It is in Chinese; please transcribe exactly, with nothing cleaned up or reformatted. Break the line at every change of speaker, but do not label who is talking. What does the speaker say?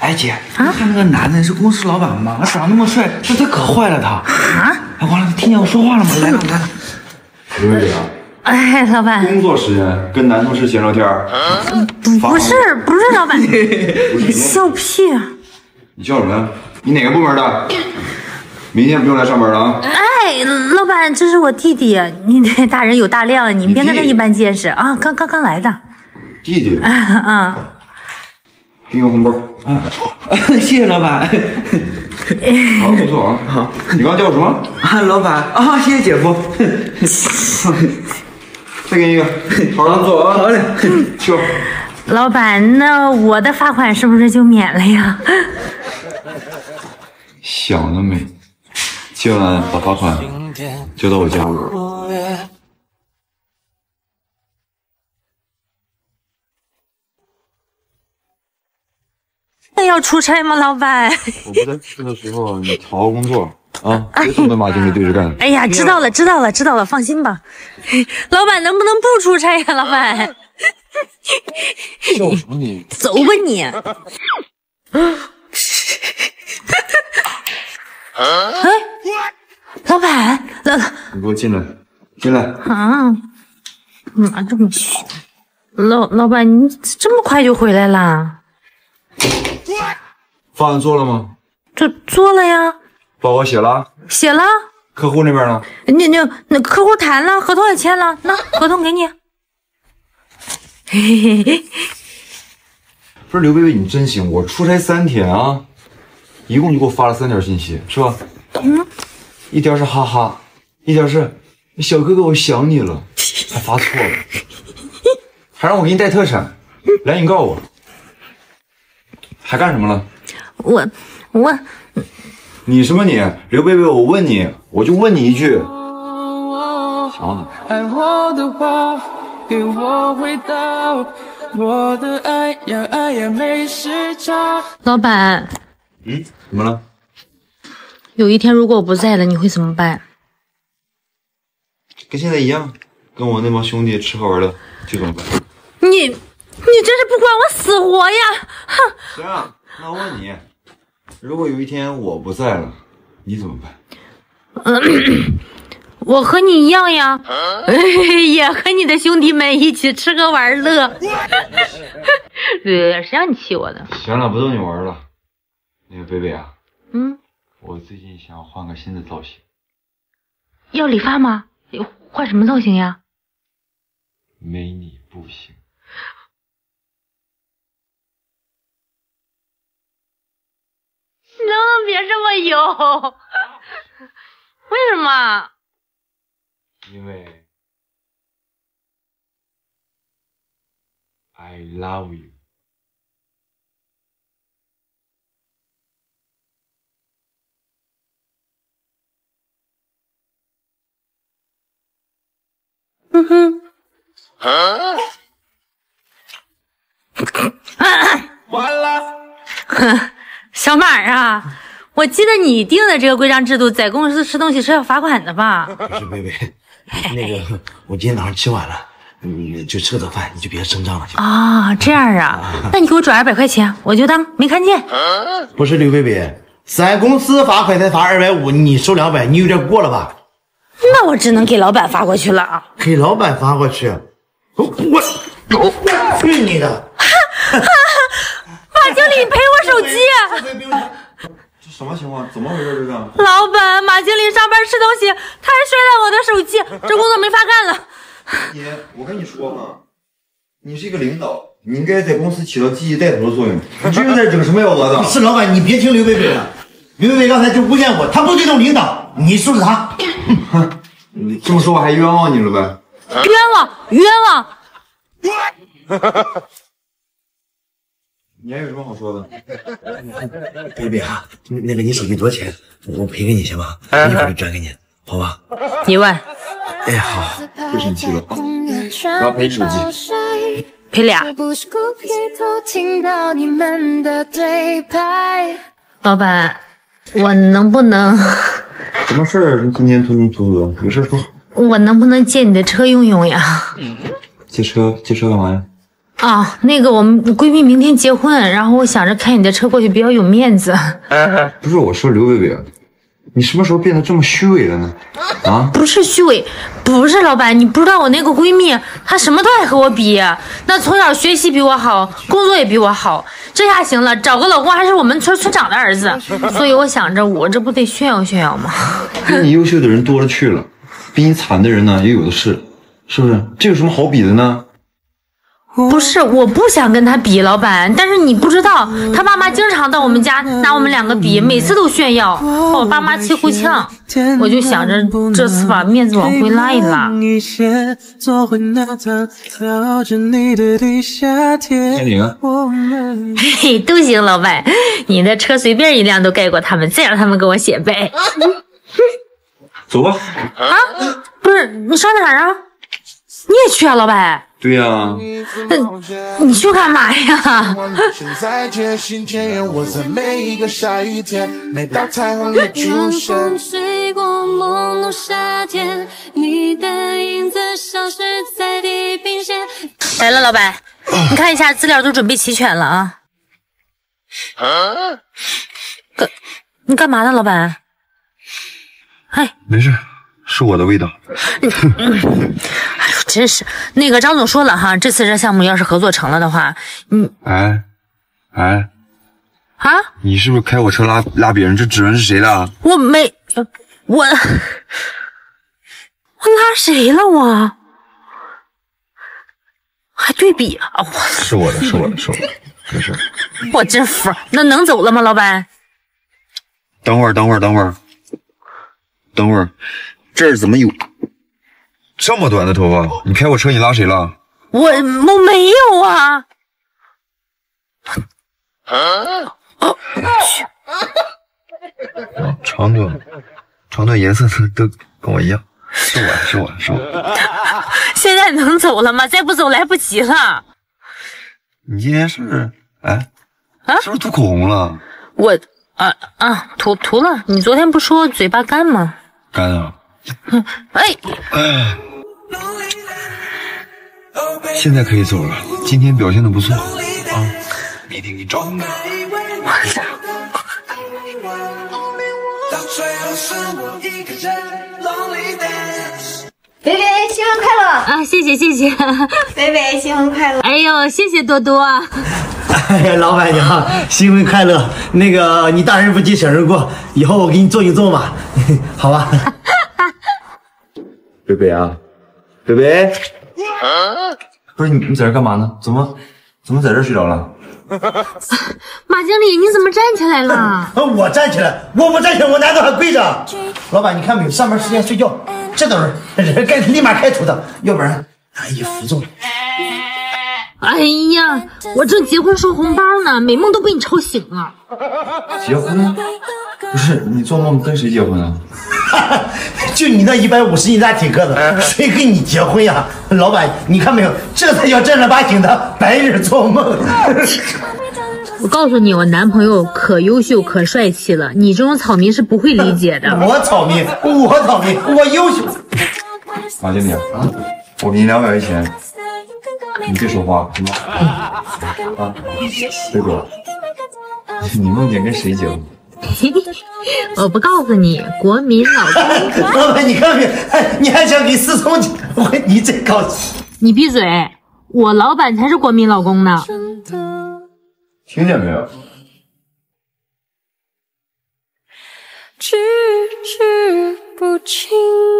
哎姐，你看那个男的是公司老板吗？他长得那么帅，这他可坏了他。啊？哎，完了，他听见我说话了吗？来了来了。
刘伟啊。
哎，老板。
工作时间跟男同事闲聊天。
不不是不是老板，笑屁啊！
你笑什么呀？你哪个部门的？明天不用来上班了啊！
哎，老板，这是我弟弟，你这大人有大量，你别跟他一般见识啊！刚刚刚来的。
弟弟。
嗯嗯。
给你个红包。
啊，谢谢老板。
好，不错啊。好，你刚刚叫我什么？
啊，老板啊，谢谢姐夫。
再给你一个，好好做啊。
好嘞。
去吧。
老板，那我的罚款是不是就免了呀？
想得美！今晚把罚款交到我家里。
那要出差吗，老板？
我不在去的时候，你好好工作啊，别总跟马经理对着干。
哎呀，知道了，知道了，知道了，放心吧。老板能不能不出差呀，老板？
笑什么你？
走吧你！哎，老板，老
你给我进来，进来。
啊，妈这么凶！老老板，你这么快就回来啦？
方案做了吗？
这做了呀。
报告写了。
写了。
客户那边呢？
那那那客户谈了，合同也签了，那合同给你。嘿嘿嘿。
不是刘贝贝，你真行！我出差三天啊，一共就给我发了三条信息，是吧？嗯。一条是哈哈，一条是小哥哥我想你了，还发错了，还让我给你带特产，来你告诉我，还干什么了？
我我，
你什么你？刘贝贝，我问你，我就问你一句，想我呢？爱我的话给我回答，我的爱要爱也没时差。
老板，
嗯，怎么了？
有一天如果我不在了，你会怎么办？
跟现在一样，跟我那帮兄弟吃喝玩乐，就这么办。
你你这是不管我死活呀！哼！
行啊，那我问你，如果有一天我不在了，你怎么办？
嗯，我和你一样呀，也和你的兄弟们一起吃喝玩乐。呃，谁让你气我的？
行了，不逗你玩了。那个贝贝啊，
嗯，
我最近想换个新的造型。
要理发吗？换什么造型呀？
没你不行。
能不能别这么油？为什么？
因为 I love you。
嗯哼。啊！完了。小马啊，我记得你定的这个规章制度，在公司吃东西是要罚款的吧？
不是贝贝，那个我今天早上吃晚了，你就吃个早饭，你就别声张了。
啊，这样啊，那你给我转二百块钱，我就当没看见。
不是刘贝贝，咱公司罚款才罚二百五，你收两百，你有点过了吧？
那我只能给老板发过去了啊！
给老板发过去，我我去你的！
马经理赔我手机！
这什么情况？怎么回事？这是？
老板，马经理上班吃东西，他还摔烂我的手机，这工作没法干了。
姐，我跟你说嘛，你是一个领导，你应该在公司起到积极带头的作用。你这是在整什么幺蛾子？
是老板，你别听刘贝贝的，刘贝贝刚才就诬陷我，他不尊重领导，你说是他。
哼，你这么说我还冤枉你了呗？
冤枉，冤枉！
你还有什么好说的？
贝贝啊，那个你手机多少钱？我赔给你行吗？一会儿就转给你，好吧？
一万。
哎，好，
别生气了啊！我要赔手机，
赔俩。老板，我能不能？
什么事儿？今天突突突的，有事说。
我能不能借你的车用用呀？
借车？借车干嘛呀？
啊，那个我们闺蜜明天结婚，然后我想着开你的车过去比较有面子。
不是我说刘贝贝，你什么时候变得这么虚伪了呢？啊，
不是虚伪，不是老板，你不知道我那个闺蜜，她什么都爱和我比，那从小学习比我好，工作也比我好，这下行了，找个老公还是我们村村长的儿子，所以我想着我这不得炫耀炫耀吗？
比你优秀的人多了去了，比你惨的人呢也有的是，是不是？这有什么好比的呢？
不是，我不想跟他比，老板。但是你不知道，他爸妈经常到我们家拿我们两个比，每次都炫耀，把我爸妈气呼呛。我就想着这次把面子往回拉一拉。
天灵啊，
嘿嘿，都行，老板，你的车随便一辆都盖过他们，再让他们给我写呗。
走吧。
啊，不是，你上哪儿啊？你也去啊，老板？
对呀、啊，
你去干嘛呀？来了，老板，你看一下资料都准备齐全了啊。干，你干嘛呢，老板？哎，
没事，是我的味道。
哎呦，真是那个张总说了哈，这次这项目要是合作成了的话，嗯，
哎，哎，
啊，
你是不是开我车拉拉别人？这指纹是谁的？
我没，我我拉谁了我？还对比啊！我
是我的，是我的，是我的，没事。
我真服，那能走了吗，老板？
等会儿，等会儿，等会儿，等会儿，这儿怎么有这么短的头发？你开我车，你拉谁了？
我我没有啊！
哦，长短，长短颜色都都跟我一样，是我，是我，是我。
现在能走了吗？再不走来不及了。
你今天是不是？哎，
啊，
是不是涂口红了？
我啊啊，涂涂了。你昨天不说嘴巴干吗？
干啊！
哎
哎，现在可以走了。今天表现的不错啊，明天给你找。
北北，新婚快乐！
啊，谢谢谢谢，
北北，新婚快乐！
哎呦，谢谢多多。
哎呀，老板娘，新婚快乐！那个你大人不计小人过，以后我给你做一做吧，好吧？
贝贝啊，贝贝，不是你你在这干嘛呢？怎么怎么在这睡着了？
马经理，你怎么站起来了？
我站起来，我不站起来，我难道还跪着？老板，你看没有，上班时间睡觉，这都是人该立马开除的，要不然难以服众。
哎呀，我正结婚收红包呢，美梦都被你吵醒了。
结婚？不是你做梦跟谁结婚啊？
就你那一百五十斤大体格子，谁跟你结婚呀？老板，你看没有，这才叫正儿八经的白日做梦。
我告诉你，我男朋友可优秀可帅气了，你这种草民是不会理解的。
我草民，我草民，我优秀。
马经理啊，我给你两百块钱，你别说话，行吗？啊，贝贝，你梦见跟谁结婚？
我不告诉你，国民老公。
老板，你看没？哎，你还想给思聪结婚？你真高兴！
你闭嘴！我老板才是国民老公呢。
听见没有？
只字不清。